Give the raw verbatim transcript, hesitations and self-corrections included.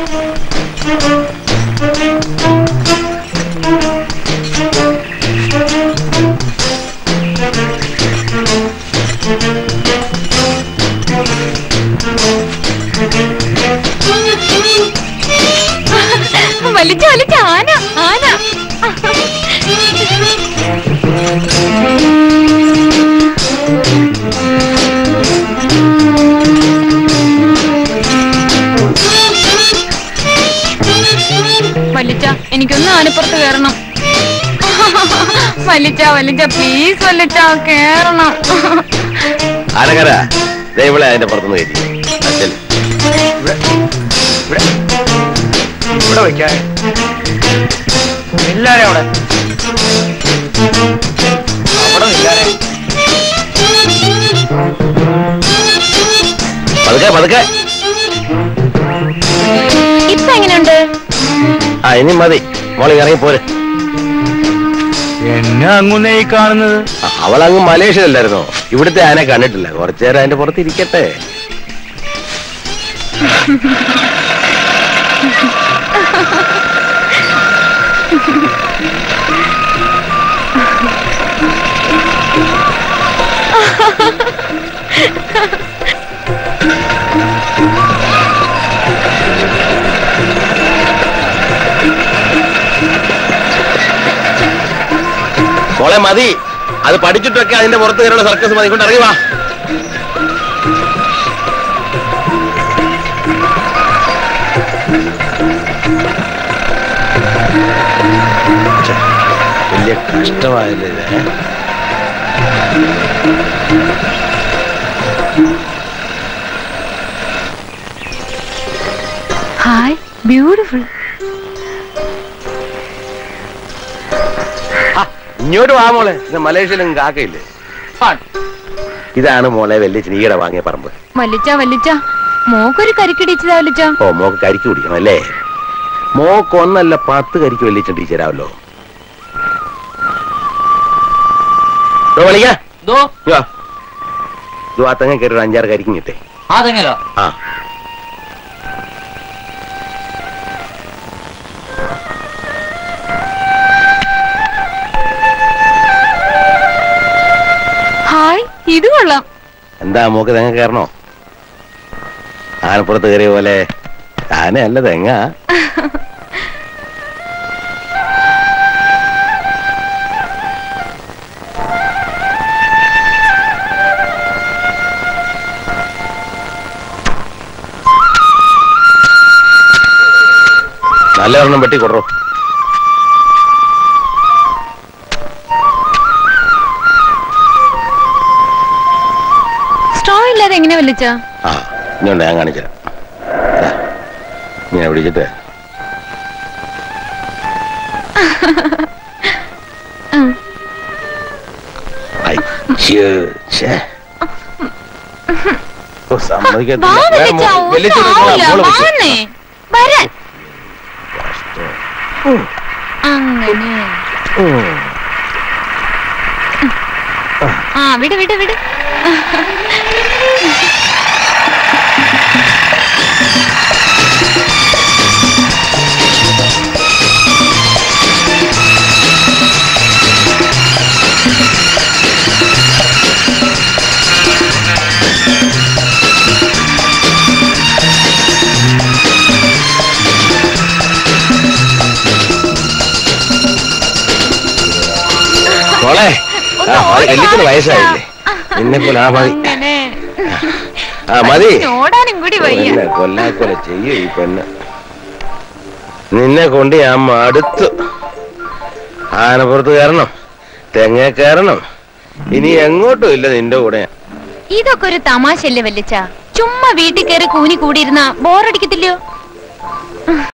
വലിച്ച വലിച്ച ആന ആന വലിച്ച എനിക്കൊന്ന് ആനപ്പുറത്ത് കയറണം. വലിച്ച വലിച്ച പ്ലീസ് വലിച്ച കേറണം. ആനകര ഇവിടെ അതിന്റെ പുറത്തുനിന്ന് കയറ്റി ഇവിടെ വയ്ക്കാൻ എല്ലാരെ അവിടെ അവിടെ ഇല്ലാരെ പതുക്കെ പതുക്കെ. ഇപ്പൊ എങ്ങനെയുണ്ട്? ആ ഇനി മതി, മോളി ഇറങ്ങി പോരെ. എന്നെ അങ്ങുന്നേ ഈ കാണുന്നത്? അവളങ്ങ് മലേഷ്യയിലല്ലായിരുന്നോ? ഇവിടുത്തെ ആനെ കണ്ടിട്ടില്ല, കുറച്ചേരം അതിന്റെ പുറത്ത് ഇരിക്കട്ടെ. മോളെ മതി, അത് പഠിച്ചിട്ടൊക്കെ അതിന്റെ പുറത്ത് കയറുള്ള സർക്കസ് മതി. കൊണ്ട് ഇറങ്ങി വാ. വലിയ കഷ്ടമായല്ലേ ഇത്. Hi beautiful. ഇങ്ങോട്ട് വാ മോളെ, മലേഷ്യയിലും കാക്കയില്ലേ. ഇതാണ് മോളെ വലിയ ഈയിടെ വാങ്ങിയ പറമ്പ്. വലിച്ച വലിച്ച മോക്കൊരു കരിക്കിടിച്ചതാ വലിച്ച. ഓ മോക്ക് കരിക്ക് കുടിക്കണം അല്ലേ? മോക്ക് ഒന്നല്ല പത്ത് കരിക്ക് വലിയ ടീച്ചറാവല്ലോ. ആ തെങ്ങ കയറി ഒരു അഞ്ചാറ് കരിക്കും കിട്ടേ. ആ ഇത് കൊള്ളാം. എന്താ മോക്ക് തെങ്ങ കയറണോ? ആനപ്പുറത്ത് കയറിയ പോലെ. ആനയല്ല തെങ്ങ. നല്ല ഒരെണ്ണം വെട്ടി കൊടുറോ. എങ്ങനെ വിളിച്ച? ആ ഇങ്ങോട്ട് ഞാൻ കാണിച്ചാ. ഞാൻ വിളിച്ചിട്ട് അങ്ങനെ ആ വിട് വിട് വിട്. മോളെ കല്ലിക്കുന്ന വയസ്സായില്ലേ? നിന്നെ പോലെ ആ മതി. ആ മതി, കൊല്ലാക്കൊല ചെയ്യ ഈ പെണ്ണ്. നിന്നെ കൊണ്ട് ഞാൻ മടുത്തു. ആനപ്പുറത്ത് കയറണം, തെങ്ങ കയറണം, ഇനി എങ്ങോട്ടും ഇല്ല നിന്റെ കൂടെ. ഇതൊക്കെ ഒരു തമാശല്ലേ വല്ലിച്ച? ചുമ്മാ വീട്ടിൽ കയറി കൂനി കൂടിയിരുന്ന ബോറടിക്കത്തില്ലയോ?